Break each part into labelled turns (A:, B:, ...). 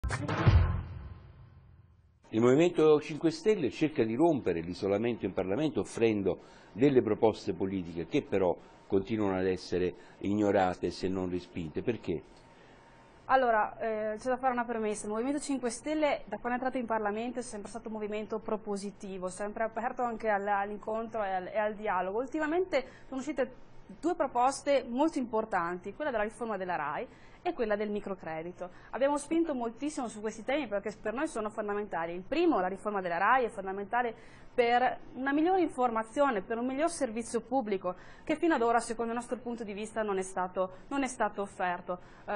A: Il Movimento 5 Stelle cerca di rompere l'isolamento in Parlamento offrendo delle proposte politiche che però continuano ad essere ignorate se non respinte. Perché?
B: Allora, c'è da fare una premessa. Il Movimento 5 Stelle da quando è entrato in Parlamento è sempre stato un movimento propositivo, sempre aperto anche all'incontro e al dialogo. Ultimamente sono uscite due proposte molto importanti, quella della riforma della RAI e quella del microcredito. Abbiamo spinto moltissimo su questi temi perché per noi sono fondamentali. Il primo, la riforma della RAI, è fondamentale per una migliore informazione, per un miglior servizio pubblico che fino ad ora, secondo il nostro punto di vista, non è stato offerto.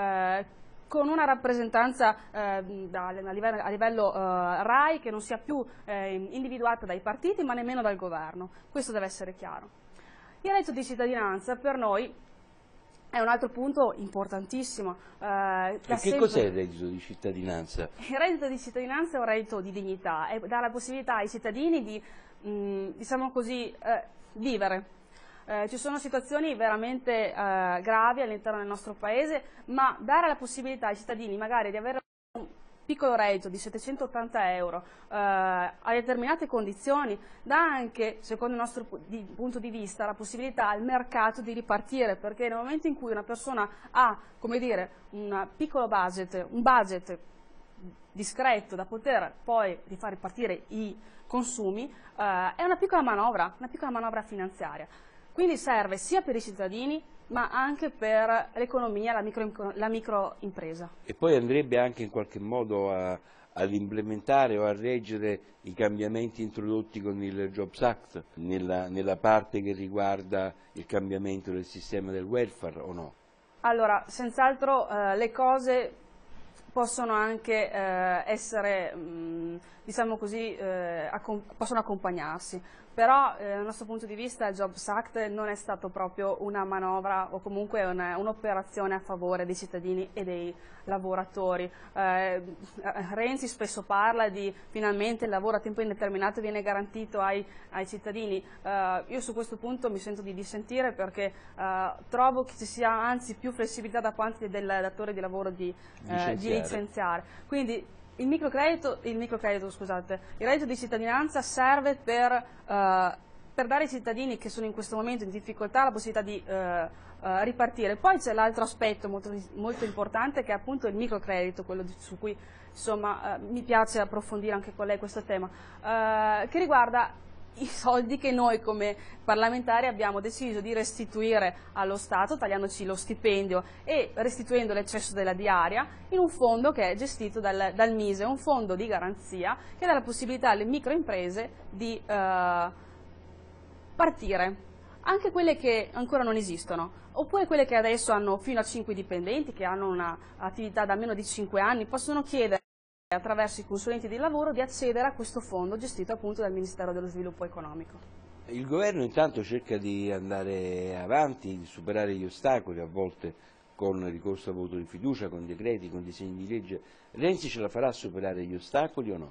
B: Con una rappresentanza a livello RAI che non sia più individuata dai partiti ma nemmeno dal governo. Questo deve essere chiaro. Il reddito di cittadinanza per noi è un altro punto importantissimo.
A: E che cos'è il reddito di cittadinanza?
B: Il reddito di cittadinanza è un reddito di dignità, è dare la possibilità ai cittadini di, diciamo così, vivere. Ci sono situazioni veramente gravi all'interno del nostro paese, ma dare la possibilità ai cittadini magari di avere un piccolo reddito di 780 euro a determinate condizioni dà anche, secondo il nostro punto di vista, la possibilità al mercato di ripartire, perché nel momento in cui una persona ha, come dire, un piccolo budget, un budget discreto da poter poi rifar ripartire i consumi, è una piccola manovra finanziaria. Quindi serve sia per i cittadini ma anche per l'economia, la microimpresa.
A: E poi andrebbe anche in qualche modo ad implementare o a reggere i cambiamenti introdotti con il Jobs Act nella parte che riguarda il cambiamento del sistema del welfare o no?
B: Allora, senz'altro le cose possono anche essere, diciamo così, possono accompagnarsi, però dal nostro punto di vista il Jobs Act non è stato proprio una manovra o comunque un'operazione a favore dei cittadini e dei lavoratori. Renzi spesso parla di finalmente il lavoro a tempo indeterminato viene garantito ai cittadini. Io su questo punto mi sento di dissentire perché trovo che ci sia anzi più flessibilità da parte del datore di lavoro di licenziare. Quindi il microcredito, scusate, il reddito di cittadinanza serve per dare ai cittadini che sono in questo momento in difficoltà la possibilità di ripartire. Poi c'è l'altro aspetto molto importante che è appunto il microcredito, quello su cui insomma mi piace approfondire anche con lei questo tema, che riguarda i soldi che noi come parlamentari abbiamo deciso di restituire allo Stato, tagliandoci lo stipendio e restituendo l'eccesso della diaria, in un fondo che è gestito dal MISE, un fondo di garanzia che dà la possibilità alle microimprese di partire, anche quelle che ancora non esistono, oppure quelle che adesso hanno fino a 5 dipendenti, che hanno un'attività da meno di 5 anni, possono chiedere attraverso i consulenti di lavoro di accedere a questo fondo gestito appunto dal Ministero dello Sviluppo Economico.
A: Il governo intanto cerca di andare avanti, di superare gli ostacoli, a volte con ricorso al voto di fiducia, con decreti, con disegni di legge. Renzi ce la farà a superare gli ostacoli o no?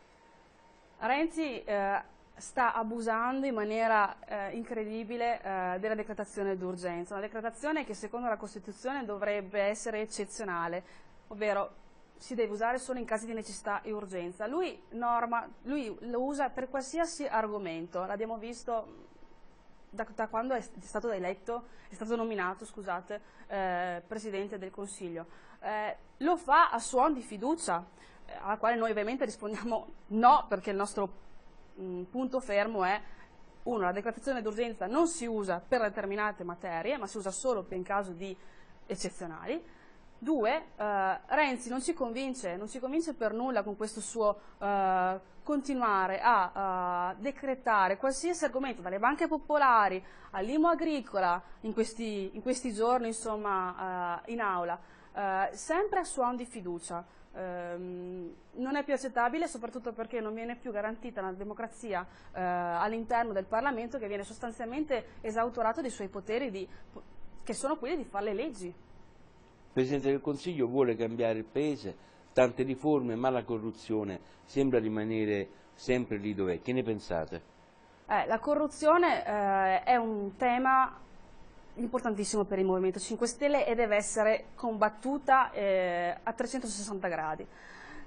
B: Renzi sta abusando in maniera incredibile della decretazione d'urgenza, una decretazione che secondo la Costituzione dovrebbe essere eccezionale, ovvero si deve usare solo in casi di necessità e urgenza. Lui lo usa per qualsiasi argomento, l'abbiamo visto da quando è stato eletto, è stato nominato, scusate, Presidente del Consiglio. Lo fa a suon di fiducia, alla quale noi ovviamente rispondiamo no, perché il nostro punto fermo è: uno, la decretazione d'urgenza non si usa per determinate materie, ma si usa solo in caso di eccezionali. Due, Renzi non ci convince per nulla con questo suo continuare a decretare qualsiasi argomento, dalle banche popolari all'IMU agricola, in questi giorni insomma in aula, sempre a suon di fiducia. Non è più accettabile, soprattutto perché non viene più garantita una democrazia all'interno del Parlamento, che viene sostanzialmente esautorato dei suoi poteri che sono quelli di fare le leggi.
A: Il Presidente del Consiglio vuole cambiare il Paese, tante riforme, ma la corruzione sembra rimanere sempre lì dov'è. Che ne pensate?
B: La corruzione è un tema importantissimo per il Movimento 5 Stelle e deve essere combattuta a 360 gradi.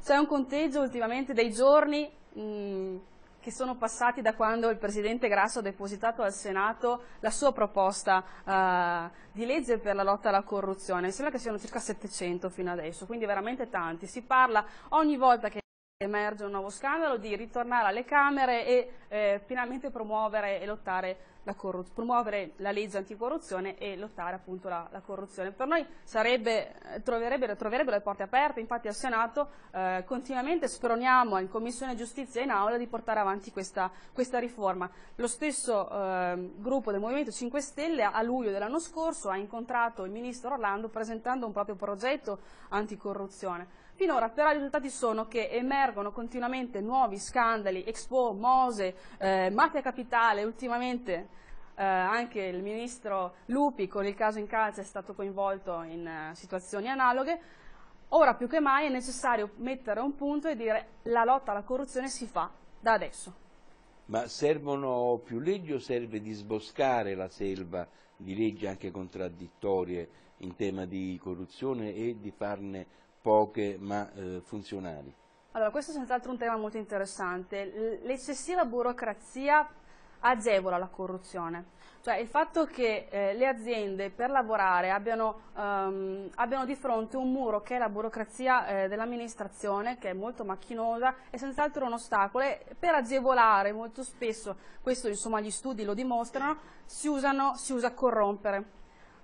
B: C'è un conteggio ultimamente dei giorni che sono passati da quando il Presidente Grasso ha depositato al Senato la sua proposta di legge per la lotta alla corruzione. Mi sembra che siano circa 700 fino adesso, quindi veramente tanti. Si parla ogni volta che emerge un nuovo scandalo di ritornare alle Camere e finalmente promuovere e lottare promuovere la legge anticorruzione e lottare appunto la corruzione. Per noi troverebbero le porte aperte, infatti al Senato continuamente sproniamo in Commissione Giustizia e in Aula di portare avanti questa riforma. Lo stesso gruppo del Movimento 5 Stelle a luglio dell'anno scorso ha incontrato il Ministro Orlando presentando un proprio progetto anticorruzione. Finora però i risultati sono che emergono continuamente nuovi scandali, Expo, Mose, Mafia Capitale, ultimamente anche il ministro Lupi con il caso Incalza è stato coinvolto in situazioni analoghe. Ora più che mai è necessario mettere un punto e dire la lotta alla corruzione si fa da adesso.
A: Ma servono più leggi o serve disboscare la selva di leggi anche contraddittorie in tema di corruzione e di farne poche ma funzionali?
B: Allora, questo è senz'altro un tema molto interessante. L'eccessiva burocrazia agevola la corruzione, cioè il fatto che le aziende per lavorare abbiano di fronte un muro che è la burocrazia dell'amministrazione, che è molto macchinosa, è senz'altro un ostacolo e per agevolare molto spesso, questo insomma gli studi lo dimostrano, si usa corrompere.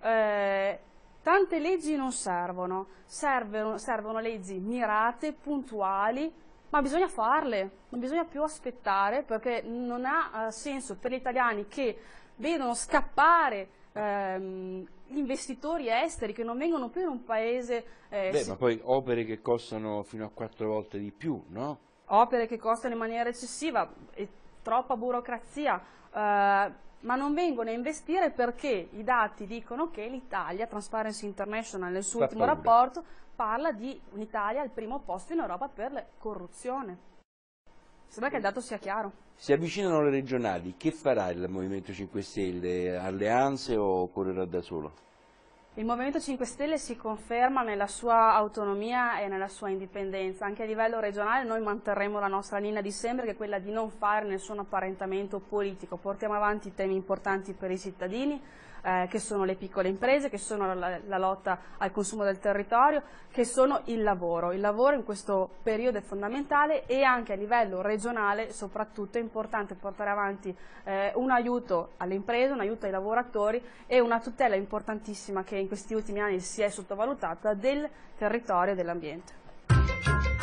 B: Tante leggi non servono, servono leggi mirate, puntuali, ma bisogna farle, non bisogna più aspettare perché non ha senso per gli italiani che vedono scappare investitori esteri che non vengono più in un paese...
A: ma poi opere che costano fino a 4 volte di più, no?
B: Opere che costano in maniera eccessiva, troppa burocrazia, ma non vengono a investire perché i dati dicono che l'Italia, Transparency International nel suo ultimo rapporto, parla di un'Italia al primo posto in Europa per la corruzione. Sembra che il dato sia chiaro.
A: Si avvicinano le regionali, che farà il Movimento 5 Stelle? Alleanze o correrà da solo?
B: Il Movimento 5 Stelle si conferma nella sua autonomia e nella sua indipendenza. Anche a livello regionale noi manterremo la nostra linea di sempre, che è quella di non fare nessun apparentamento politico. Portiamo avanti temi importanti per i cittadini, che sono le piccole imprese, che sono la lotta al consumo del territorio, che sono il lavoro. Il lavoro in questo periodo è fondamentale e anche a livello regionale soprattutto è importante portare avanti un aiuto alle imprese, un aiuto ai lavoratori e una tutela importantissima che in questi ultimi anni si è sottovalutata del territorio e dell'ambiente.